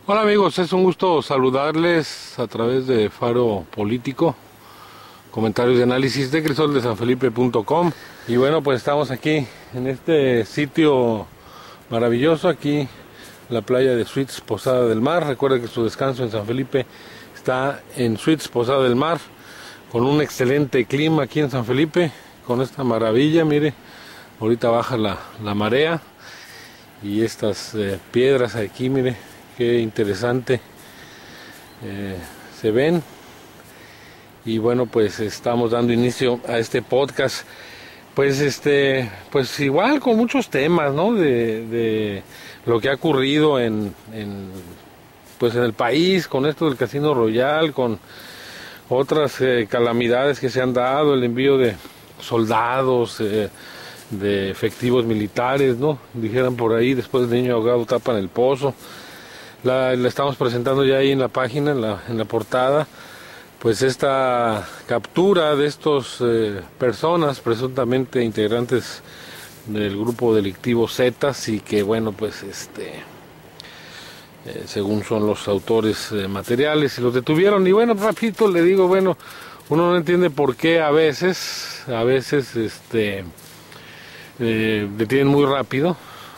Hola amigos, es un gusto saludarles a través de Faro Político, comentarios de análisis de crisoldesanfelipe.com. Y bueno, pues estamos aquí en este sitio maravilloso, aquí la playa de Suites Posada del Mar. Recuerden que su descanso en San Felipe está en Suites Posada del Mar, con un excelente clima aquí en San Felipe, con esta maravilla. Mire, ahorita baja la marea y estas piedras aquí, mire, qué interesante se ven. Y bueno, pues estamos dando inicio a este podcast, pues igual con muchos temas, ¿no? De lo que ha ocurrido pues en el país, con esto del Casino Royal, con otras calamidades que se han dado, el envío de soldados, de efectivos militares, ¿no? Dijeran por ahí, después de niño ahogado tapan el pozo. La estamos presentando ya ahí en la página, en la portada, pues esta captura de estos personas presuntamente integrantes del grupo delictivo Zetas, y que bueno, pues según son los autores materiales, y los detuvieron. Y bueno, rapidito le digo, bueno, uno no entiende por qué a veces detienen muy rápido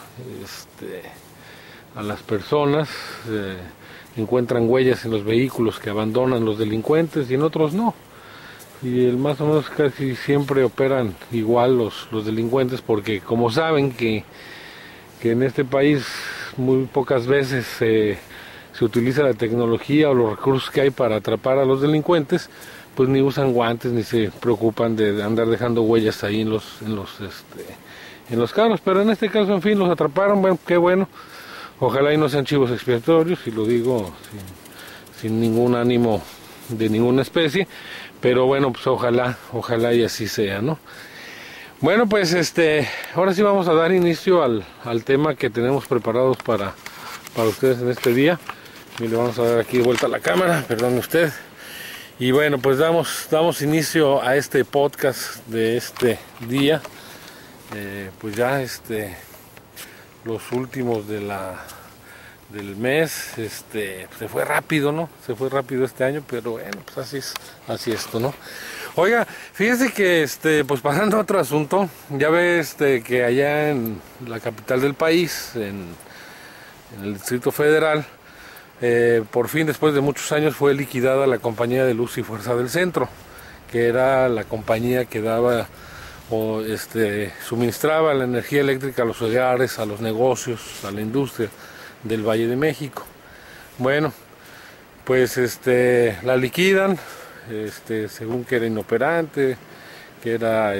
a las personas, encuentran huellas en los vehículos que abandonan los delincuentes y en otros no. Y más o menos casi siempre operan igual los delincuentes, porque como saben que en este país muy pocas veces se utiliza la tecnología o los recursos que hay para atrapar a los delincuentes, pues ni usan guantes ni se preocupan de andar dejando huellas ahí en los carros. Pero en este caso, en fin, los atraparon. Bueno, qué bueno. Ojalá y no sean chivos expiatorios, y lo digo sin ningún ánimo de ninguna especie, pero bueno, pues ojalá y así sea, ¿no? Bueno, pues ahora sí vamos a dar inicio al tema que tenemos preparados para ustedes en este día. Mire, vamos a dar aquí de vuelta a la cámara, perdone usted. Y bueno, pues damos inicio a este podcast de este día. Pues ya los últimos del mes, se fue rápido, ¿no? Se fue rápido este año, pero bueno, pues así esto, ¿no? Oiga, fíjese que, pues pasando a otro asunto, ya ve, que allá en la capital del país, en el Distrito Federal, por fin, después de muchos años, fue liquidada la Compañía de Luz y Fuerza del Centro, que era la compañía que daba suministraba la energía eléctrica a los hogares, a los negocios, a la industria del Valle de México. Bueno, pues la liquidan, según que era inoperante, que era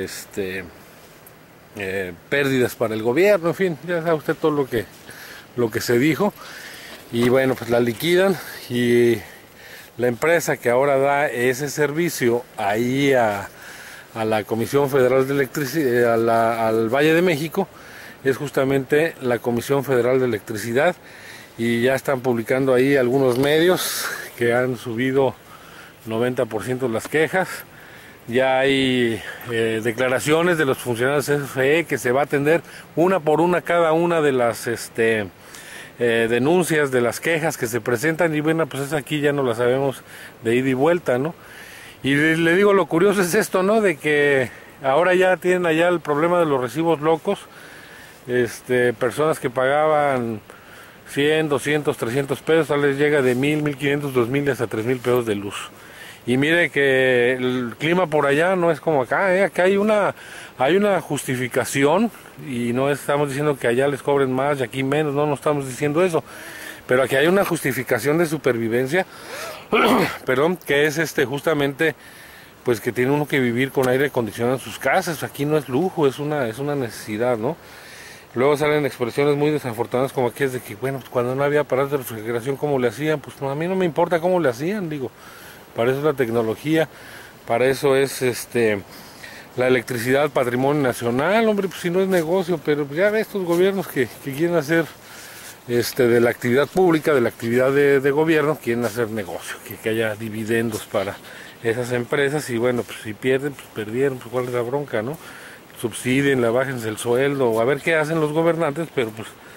pérdidas para el gobierno, en fin, ya sabe usted todo lo que se dijo. Y bueno, pues la liquidan, y la empresa que ahora da ese servicio ahí a la Comisión Federal de Electricidad, al Valle de México, es justamente la Comisión Federal de Electricidad. Y ya están publicando ahí algunos medios que han subido 90% las quejas. Ya hay declaraciones de los funcionarios de CFE que se va a atender una por una cada una de las denuncias, de las quejas que se presentan. Y bueno, pues aquí ya no las sabemos de ida y vuelta, ¿no? Y le digo, lo curioso es esto, ¿no? De que ahora ya tienen allá el problema de los recibos locos. Personas que pagaban 100, 200, 300 pesos, ahora les llega de 1000, 1500, 2000 hasta 3000 pesos de luz. Y mire que el clima por allá no es como acá, acá hay una justificación, y no estamos diciendo que allá les cobren más y aquí menos, no estamos diciendo eso. Pero aquí hay una justificación de supervivencia, perdón, que es justamente, pues que tiene uno que vivir con aire acondicionado en sus casas. Aquí no es lujo, es una necesidad, ¿no? Luego salen expresiones muy desafortunadas como aquí, es de que, bueno, pues cuando no había aparatos de refrigeración, ¿cómo le hacían? Pues no, a mí no me importa cómo le hacían, digo, para eso es la tecnología, para eso es la electricidad, patrimonio nacional, hombre, pues si no es negocio. Pero ya ve estos gobiernos que quieren hacer de la actividad pública, de la actividad de gobierno, quieren hacer negocio, que haya dividendos para esas empresas. Y bueno, pues si pierden, pues perdieron, pues cuál es la bronca, ¿no? Subsidien, bájense el sueldo, o a ver qué hacen los gobernantes, pero pues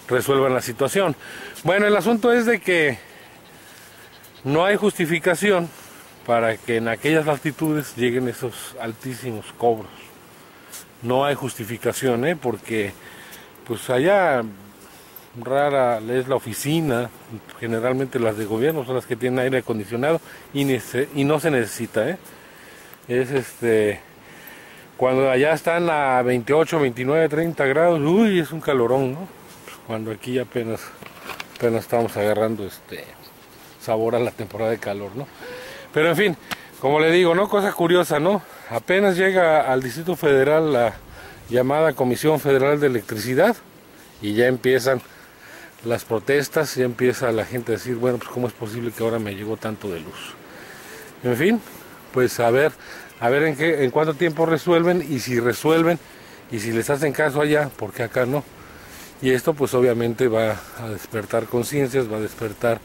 resuelvan la situación. Bueno, el asunto es de que no hay justificación para que en aquellas latitudes lleguen esos altísimos cobros. No hay justificación, porque pues allá rara es la oficina, generalmente las de gobierno son las que tienen aire acondicionado y no se necesita, es cuando allá están a 28, 29, 30 grados, uy, es un calorón, ¿no? Cuando aquí apenas estamos agarrando sabor a la temporada de calor, ¿no? Pero en fin, como le digo, ¿no? Cosa curiosa, ¿no? Apenas llega al Distrito Federal la llamada Comisión Federal de Electricidad y ya empiezan las protestas, ya empieza la gente a decir, bueno, pues cómo es posible que ahora me llegó tanto de luz. En fin, pues a ver en cuánto tiempo resuelven, y si resuelven y si les hacen caso allá, porque acá no. Y esto pues obviamente va a despertar conciencias, va a despertar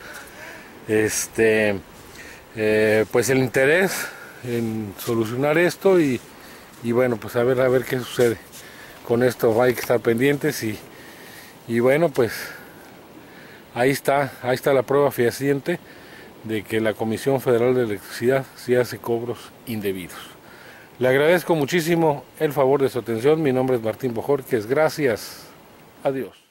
pues el interés en solucionar esto, y bueno, pues a ver qué sucede con esto. Hay que estar pendientes y bueno, pues ahí está la prueba fehaciente de que la Comisión Federal de Electricidad sí hace cobros indebidos. Le agradezco muchísimo el favor de su atención. Mi nombre es Martín Bojorquez. Gracias. Adiós.